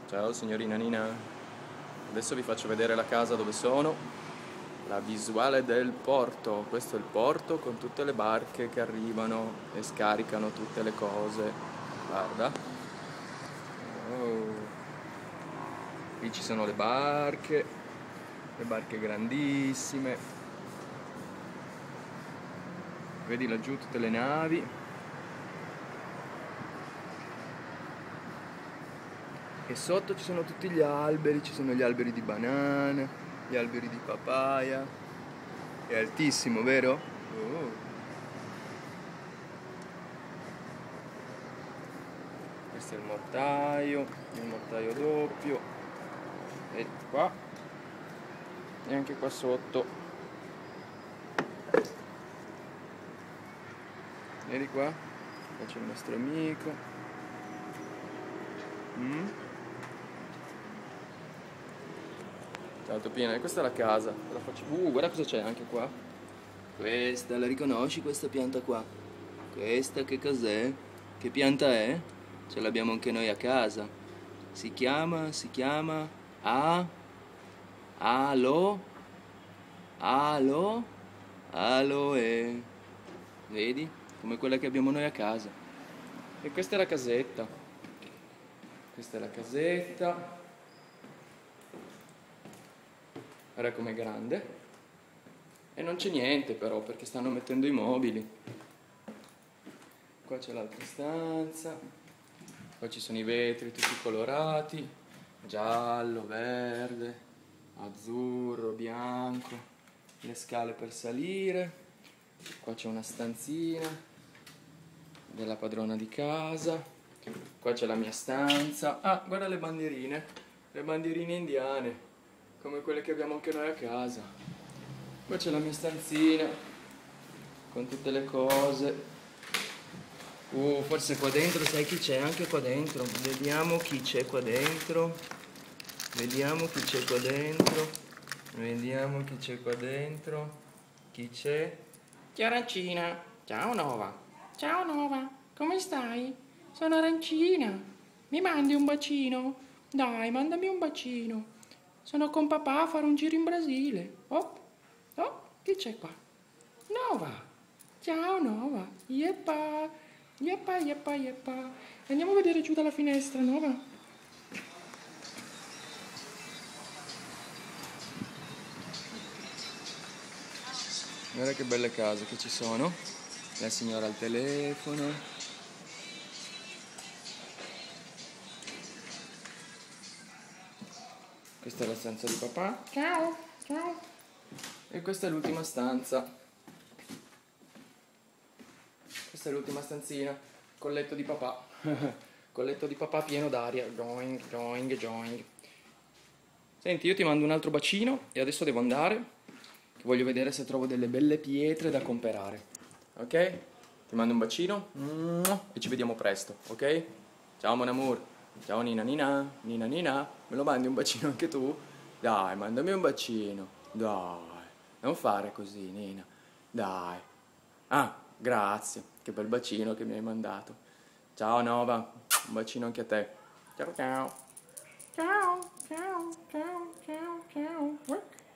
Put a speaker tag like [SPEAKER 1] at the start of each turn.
[SPEAKER 1] Ciao signorina Nina, adesso vi faccio vedere la casa dove sono, la visuale del porto. Questo è il porto con tutte le barche che arrivano e scaricano tutte le cose. Guarda. Oh. Qui ci sono le barche grandissime. Vedi laggiù tutte le navi. E sotto ci sono tutti gli alberi, ci sono gli alberi di banana, gli alberi di papaya. È altissimo, vero? Oh. Questo è il mortaio doppio. E qua. E anche qua sotto. Vieni qua. Qua c'è il nostro amico. Ciao Topina, e questa è la casa. La faccio... guarda cosa c'è anche qua. Questa, la riconosci questa pianta qua? Questa che cos'è? Che pianta è? Ce l'abbiamo anche noi a casa. Si chiama aloe. Vedi? Come quella che abbiamo noi a casa. E questa è la casetta. Questa è la casetta. Guarda com'è grande. E non c'è niente però, perché stanno mettendo i mobili. Qua c'è l'altra stanza. Qua ci sono i vetri tutti colorati. Giallo, verde, azzurro, bianco. Le scale per salire. Qua c'è una stanzina della padrona di casa. Qua c'è la mia stanza. Ah, guarda le bandierine indiane, come quelle che abbiamo anche noi a casa. Qua c'è la mia stanzina con tutte le cose. Forse qua dentro, sai chi c'è anche qua dentro? Vediamo chi c'è qua dentro. Chi c'è?
[SPEAKER 2] Arancina, ciao Nova. Ciao Nova, come stai? Sono Arancina. Mi mandi un bacino? Dai, mandami un bacino. Sono con papà a fare un giro in Brasile. Oh, chi c'è qua? Nova. Ciao Nova. Yeppa. Andiamo a vedere giù dalla finestra, Nova.
[SPEAKER 1] Guarda che belle case che ci sono. La signora al telefono. Questa è la stanza di papà.
[SPEAKER 2] Ciao.
[SPEAKER 1] E questa è l'ultima stanza. Questa è l'ultima stanzina. Col letto di papà. Col letto di papà pieno d'aria. Joing. Senti, io ti mando un altro bacino e adesso devo andare. Voglio vedere se trovo delle belle pietre da comprare. Ok? Ti mando un bacino e ci vediamo presto, ok? Ciao mon amour. Ciao Nina. Me lo mandi un bacino anche tu? Dai, mandami un bacino. Dai, non fare così, Nina. Dai. Ah, grazie. Che bel bacino che mi hai mandato. Ciao Nova. Un bacino anche a te. Ciao.
[SPEAKER 2] Ciao.